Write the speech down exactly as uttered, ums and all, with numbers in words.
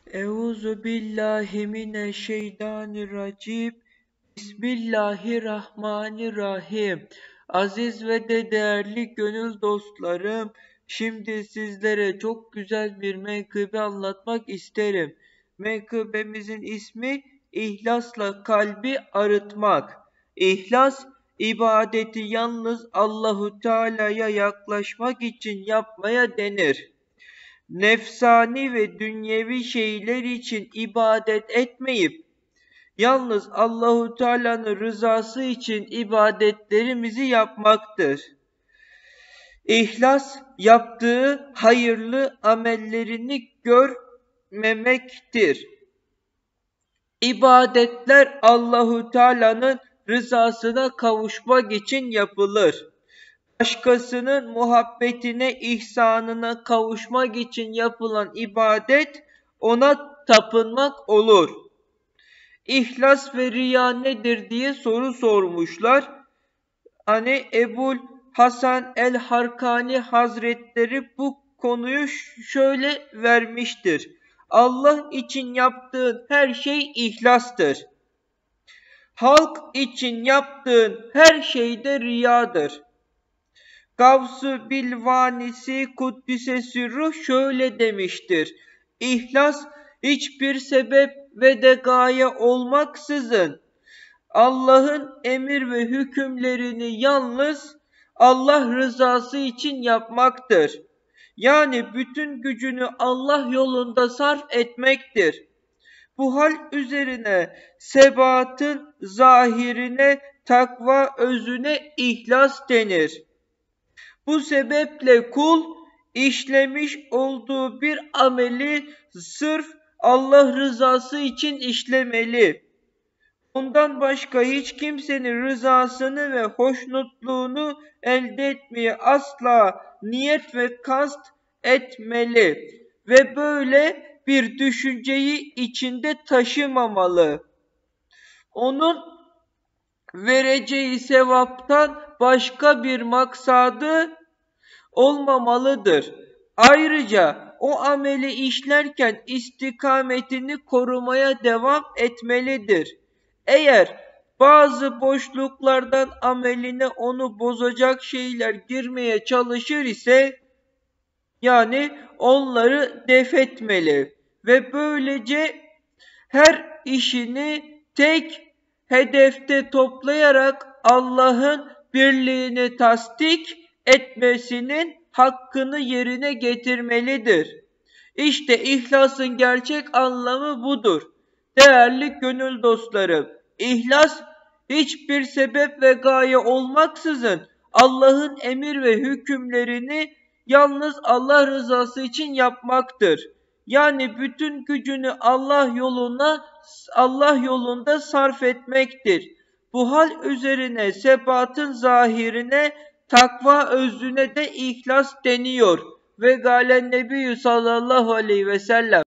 Euzu billahi mineşşeytanirracim. Bismillahirrahmanirrahim. Aziz ve de değerli gönül dostlarım, şimdi sizlere çok güzel bir menkıbe anlatmak isterim. Menkıbemizin ismi İhlasla kalbi arıtmak. İhlas, ibadeti yalnız Allahu Teala'ya yaklaşmak için yapmaya denir. Nefsani ve dünyevi şeyler için ibadet etmeyip yalnız Allahu Teala'nın rızası için ibadetlerimizi yapmaktır. İhlas, yaptığı hayırlı amellerini görmemektir. İbadetler Allahu Teala'nın rızasına kavuşmak için yapılır. Başkasının muhabbetine, ihsanına kavuşmak için yapılan ibadet ona tapınmak olur. İhlas ve riya nedir diye soru sormuşlar. Hani Ebul Hasan el-Harkani Hazretleri bu konuyu şöyle vermiştir. Allah için yaptığın her şey ihlastır. Halk için yaptığın her şey de riyadır. Gavs-ı Bilvanisi Kuddise Sürruh şöyle demiştir. İhlas hiçbir sebep ve de gaye olmaksızın Allah'ın emir ve hükümlerini yalnız Allah rızası için yapmaktır. Yani bütün gücünü Allah yolunda sarf etmektir. Bu hal üzerine sebatın zahirine, takva özüne ihlas denir. Bu sebeple kul işlemiş olduğu bir ameli sırf Allah rızası için işlemeli. Ondan başka hiç kimsenin rızasını ve hoşnutluğunu elde etmeye asla niyet ve kast etmeli ve böyle bir düşünceyi içinde taşımamalı. Onun vereceği sevaptan başka bir maksadı olmamalıdır. Ayrıca o ameli işlerken istikametini korumaya devam etmelidir. Eğer bazı boşluklardan ameline onu bozacak şeyler girmeye çalışır ise yani onları def etmeli ve böylece her işini tek hedefte toplayarak Allah'ın birliğini tasdik etmesinin hakkını yerine getirmelidir. İşte ihlasın gerçek anlamı budur. Değerli gönül dostlarım, ihlas hiçbir sebep ve gaye olmaksızın Allah'ın emir ve hükümlerini yalnız Allah rızası için yapmaktır. Yani bütün gücünü Allah yoluna, Allah yolunda sarf etmektir. Bu hal üzerine sebatın zahirine, takva özüne de ihlas deniyor. Ve galen Nebiyyü sallallahu aleyhi ve sellem.